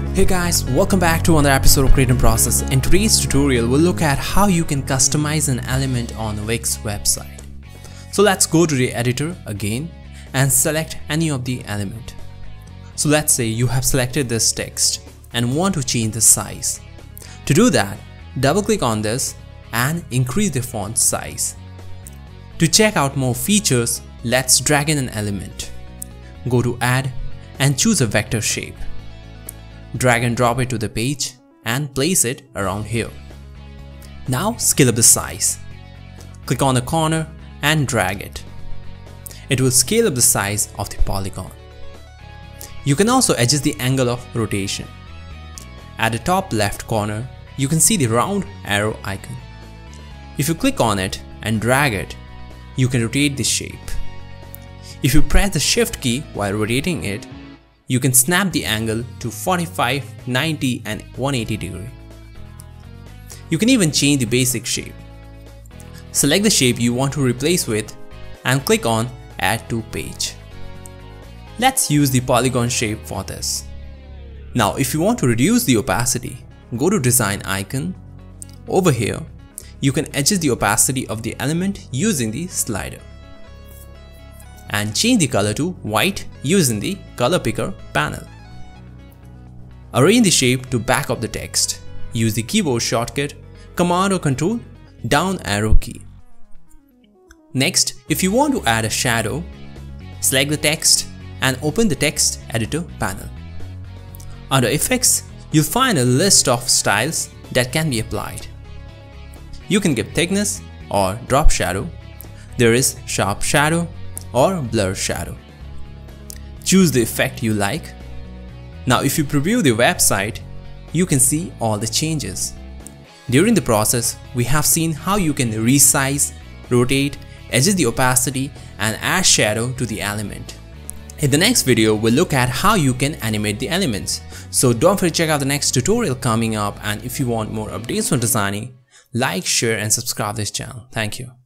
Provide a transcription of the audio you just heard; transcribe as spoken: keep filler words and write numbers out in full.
Hey guys, welcome back to another episode of Creatnprocess. In today's tutorial, we'll look at how you can customize an element on Wix website. So let's go to the editor again and select any of the element. So let's say you have selected this text and want to change the size. To do that, double click on this and increase the font size. To check out more features, let's drag in an element. Go to Add and choose a vector shape. Drag and drop it to the page and place it around here. Now scale up the size. Click on the corner and drag it. It will scale up the size of the polygon. You can also adjust the angle of rotation. At the top left corner, you can see the round arrow icon. If you click on it and drag it, you can rotate the shape. If you press the Shift key while rotating it, you can snap the angle to forty-five, ninety and one hundred eighty degree. You can even change the basic shape. Select the shape you want to replace with and click on Add to Page. Let's use the polygon shape for this. Now if you want to reduce the opacity, go to Design icon. Over here, you can adjust the opacity of the element using the slider. And change the color to white using the color picker panel. Arrange the shape to back up the text. Use the keyboard shortcut Command or Control down arrow key. Next, if you want to add a shadow, select the text and open the text editor panel. Under Effects, you'll find a list of styles that can be applied. You can give thickness or drop shadow. There is sharp shadow or blur shadow. Choose the effect you like. Now if you preview the website, you can see all the changes. During the process, we have seen how you can resize, rotate, adjust the opacity and add shadow to the element. In the next video, we'll look at how you can animate the elements. So don't forget to check out the next tutorial coming up, and if you want more updates on designing, like, share and subscribe this channel. Thank you.